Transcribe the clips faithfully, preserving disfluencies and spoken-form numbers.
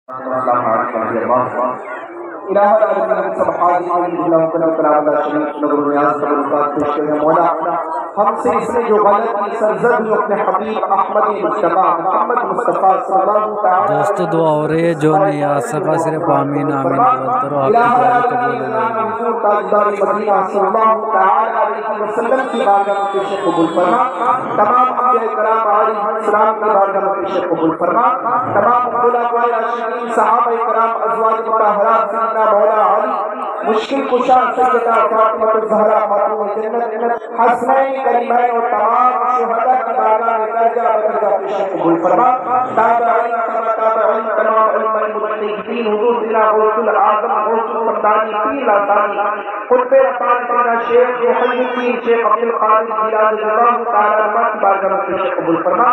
السلام علیکم ورحمۃ اللہ الہ العالمین سبحان اللہ وکلا کلام اللہ شریف نظر نیاز تبرکات پیش کریں مولا ہم سے اس نے جو غلطی سرزد اپنے حبیب احمد مصطفیٰ محمد مصطفیٰ صلی اللہ تعالی دوست دعا ہو رہی ہے جو نہیں آ سکا صرف آمین آمین بولتے رہو، آپ کی دعا قبول ہو جائے گی۔ تاجدار مدینہ صلی اللہ تعالی علیہ وسلم کی بارگاہ میں پیش قبول فرما، تمام انبیاء کرام علیہ السلام کی بارگاہ میں پیش قبول فرما، تمام خلفائے راشدین صحابہ کرام ازواج مطہرات سیدنا مولا علی مشکل کشا سیدہ فاطمہ الزہرا خاتون جنت حسنین کریمین اور تمام شہداء کی بارگاہ میں درجہ بدرجہ پیش قبول فرما، تابعین تابعین تمام علماء مجتہدین حضور سیدنا غوث العظم غوث السمدانی پیر لاسانی قطب ربانی سیدنا شیخ محی الدین شیخ عبد القادر جیلانی رضی اللہ تعالی عنہ کی بارگاہ میں پیش قبول فرما،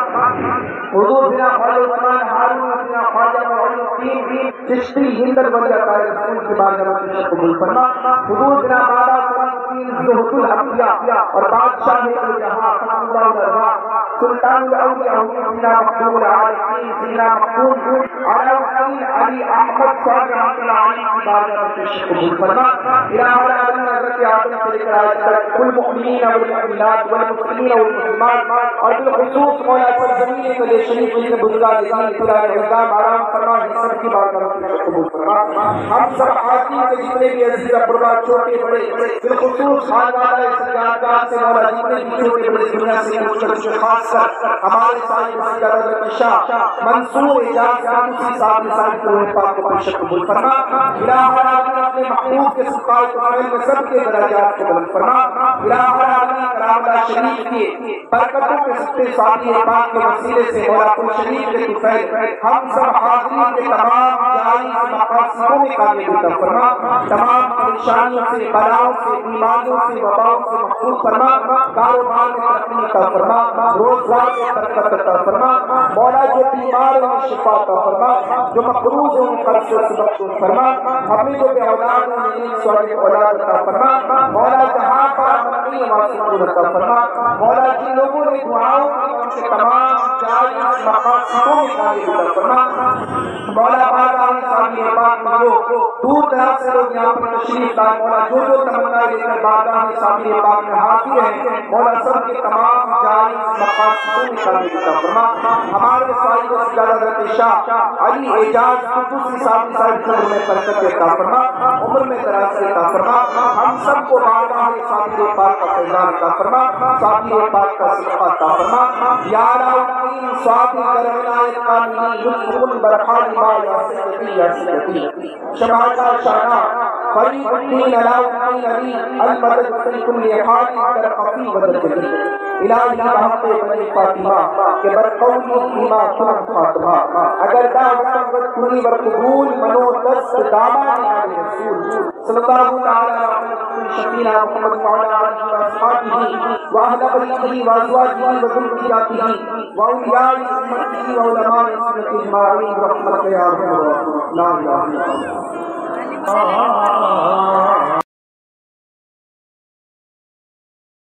حضور سیدنا خواجہ عثمان ہارون سیدنا خواجہ معین الدین چشتی ہندر ولی عطا رسول کی بارگاہ میں پیش قبول فرما، حضور سیدنا بابا فرید الدین زہد الانبیاء اور بادشاہ جہاں ختم اللہ الارواح سلطان الاولیاء سیدنا مقبول العارفین سیدنا مقبول علاؤالدین علی احمد صاحب رحمۃ اللہ علیہ کی بارگاہ میں پیش قبول فرما، الہ العالمین حضرت آدم سے لے کر آج تک المؤمنین والمؤمنات والمسلمین والمسلمات اور بالخصوص مولا سرزمین کے لیے شریف جن بزرگان دین خدا کے نظام آرام فرما سب کی بارگاہ میں پیش قبول فرما، ہم سب حاضرین کے جتنے بھی عزیز اقربا چھوٹے بڑے بالخصوص خانوادہ سجادگاہ سے مولا جتنے بھی چھوٹے بڑے دنیا سے کچھ کچھ خاص کر ہمارے صاحب مسجد حضرت شاہ منصور اجاز قادسی صاحب صاحب کو پاک کو پیش قبول فرما، الہ العالمین اپنے محبوب کے سلطان کامل میں سب کے درجات کو بلند فرما، الہ العالمین کرام اللہ شریف کی برکتوں کے ستے ساتھی پاک کے وسیلے سے مولا کل شریف کے طفیل ہم سب حاضرین کے تمام جائز مقاصدوں میں کامیابی عطا فرما، تمام پریشانیوں سے بلاؤں سے بیماریوں سے وباؤں سے محفوظ فرما، کاروبار میں ترقی عطا فرما، روزگار میں برکت عطا فرما، مولا جو بیمار ہیں شفا عطا فرما، جو مقروض ہیں ان قرض سے بخشش فرما، ہمیں جو بے اولاد ہیں انہیں صالح اولاد عطا فرما، مولا جہاں پر امنی واسطہ عطا فرما، مولا جن لوگوں نے دعاؤں کی ان کے تمام جائز مقاصدوں میں کامیابی عطا فرما، مولا بارگاہ صاحب پاک میں جو دور دراز سے لوگ یہاں پر تشریف لائے مولا جو جو تمنا لے کر بارگاہ صاحب پاک میں حاضر ہیں مولا سب کے تمام جائز مقاصدوں میں کامیابی عطا فرما، ہمارے صاحب سجادہ حضرت شاہ علی اعجاز قدوسی صاحب صاحب عمر میں برکت عطا فرما، عمر میں دراز عطا فرما، ہم سب کو بارگاہ صاحب پاک کا فیضان عطا فرما، صاحب پاک کا صدقہ عطا فرما، یا علاؤالدین صاحب درعنایت کاملی لطف برحال ما یا سیدی یا سیدی شمعہ شانا فرید الدین علاؤالدین علی المدد سیف الحال در خفی بدل جلی الہی بحق بنی فاطمہ کہ برقولی ایمہ سنم خاتمہ اگر دعوت کنی برقبول منو دست دامان آل رسول صلی اللہ تعالی علیہ شفینا محمد وعلا علیہ وآصحابہ وآہل بریتہ وازواجہ وذریاتہ وأولیاء امتہ وعلماء سنت اجمعین رحمت یا رحمت لا الہ الا اللہ